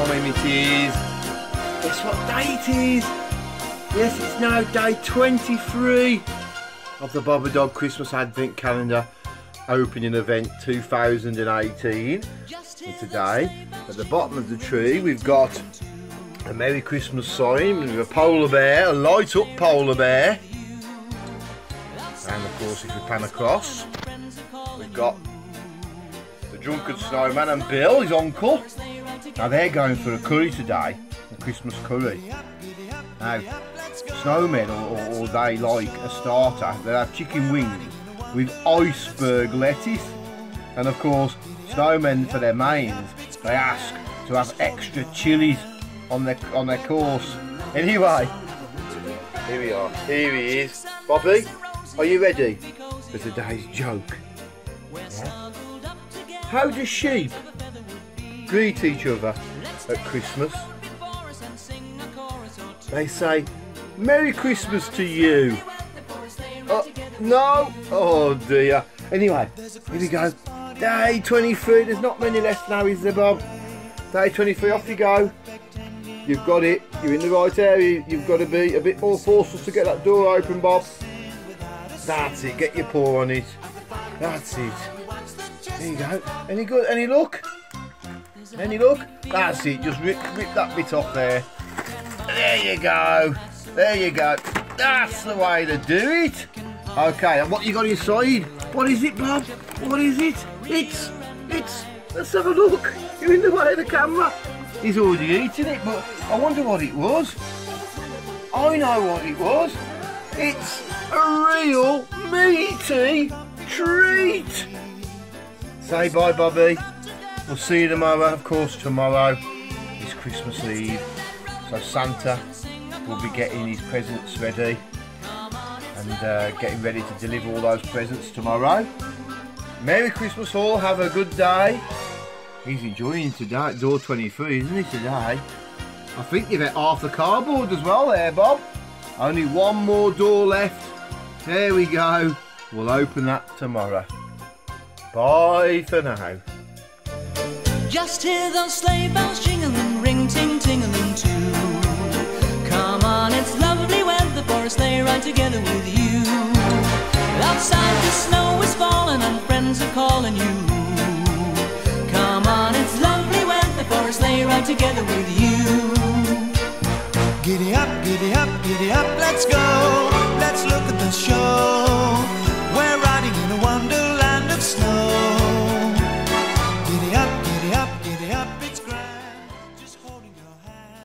time it is. Guess what day it is? Yes, it's now day 23 of the Bob and Dog Christmas Advent Calendar opening event 2018. And today, at the bottom of the tree, we've got a Merry Christmas sign with a polar bear, a light up polar bear. And of course, if we pan across, we've got the drunken snowman and Bill, his uncle. Now they're going for a curry today, a Christmas curry. Now, snowmen, or they like a starter, they have chicken wings with iceberg lettuce. And of course, snowmen for their mains, they ask to have extra chilies on their course. Anyway, here we are, here he is. Bobby, are you ready for today's joke? Yeah. How do sheep greet each other at Christmas? They say, Merry Christmas to you. No? Oh dear. Anyway, here we go. Day 23, there's not many left now, is there, Bob? Day 23, off you go. You've got it, you're in the right area. You've got to be a bit more forceful to get that door open, Bob. That's it, get your paw on it. That's it. There you go. Any good? Any luck? Any luck? That's it, just rip that bit off there. There you go. There you go. That's the way to do it. Okay, and what you got inside? What is it, Bob? What is it? It's, let's have a look. You're in the way of the camera. He's already eaten it, but I wonder what it was. I know what it was. It's a real meaty treat. Say bye, Bobby. We'll see you tomorrow. Of course, tomorrow is Christmas Eve. So Santa will be getting his presents ready and getting ready to deliver all those presents tomorrow. Merry Christmas all, have a good day. He's enjoying today, door 23, isn't he, today? I think you've got half the cardboard as well there, Bob. Only one more door left. There we go. We'll open that tomorrow. Bye for now. Just hear those sleigh bells jingling, ring ting tingling too. Come on, it's lovely weather for a sleigh ride together with you. Outside the snow is falling and friends are calling you. Come on, it's lovely weather for a sleigh ride together with you. Giddy up, let's go. Let's look at the show.